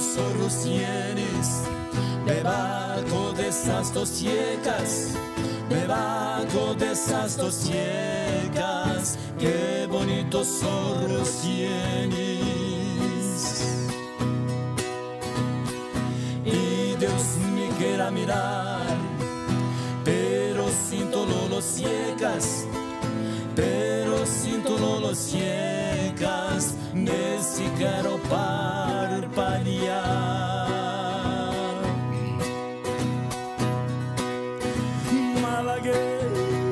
bonitos ojos tienes, debajo de esas dos ciecas, debajo de esas dos ciecas, qué bonitos ojos tienes. Y Dios me quiera mirar, pero sinto lo ciecas, pero sinto lo ciecas, nem se quero parpadear. Malagueña,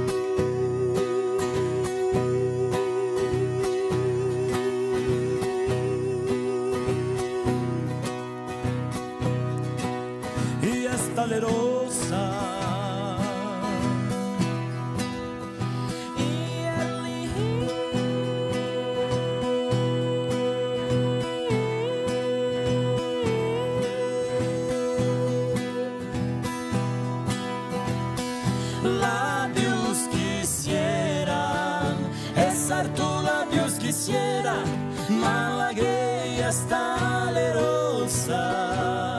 e esta lerosa labios quisiera, besar tus labios quisiera, malagueña esta lerosa.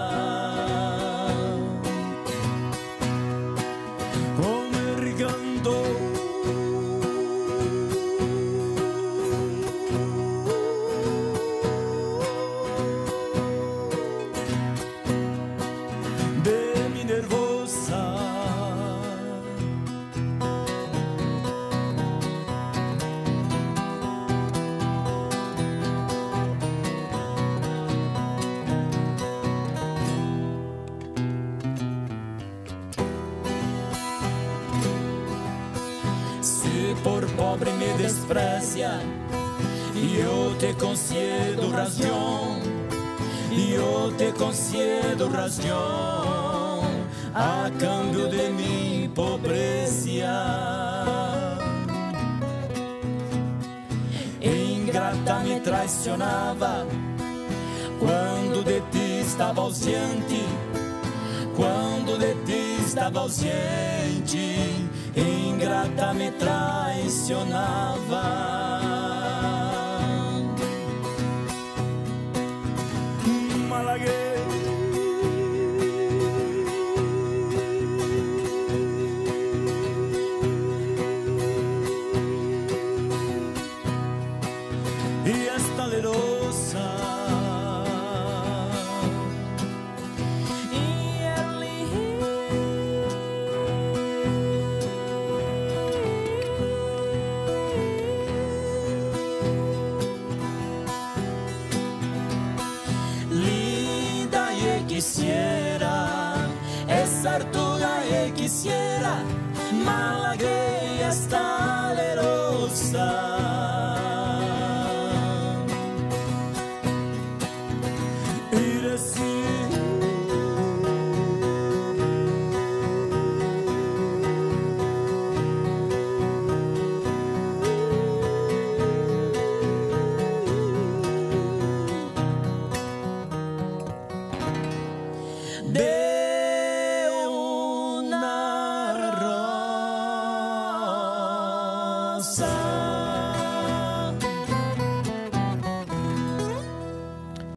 De mi nervosa, se por pobre me desprecia, yo te concedo razón, yo te concedo razón, a cambio de mi pobreza. Ingrata me traicionaba, quando de ti estava ausente, quando de ti estava ausente, ingrata me traicionava. E esta lerosa linda e quisiera, esa altura e quisiera, malagueña esta lerosa. De una rosa.